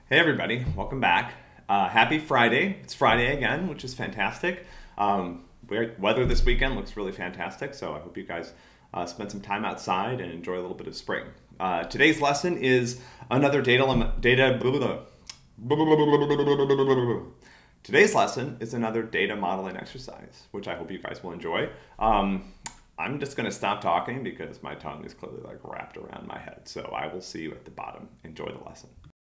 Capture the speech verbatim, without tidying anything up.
Hey everybody, welcome back. Uh, happy Friday. It's Friday again, which is fantastic. Um, weather this weekend looks really fantastic, so I hope you guys uh, spend some time outside and enjoy a little bit of spring. Uh, today's lesson is another data... data Today's lesson is another data modeling exercise, which I hope you guys will enjoy. Um, I'm just going to stop talking because my tongue is clearly like wrapped around my head, so I will see you at the bottom. Enjoy the lesson.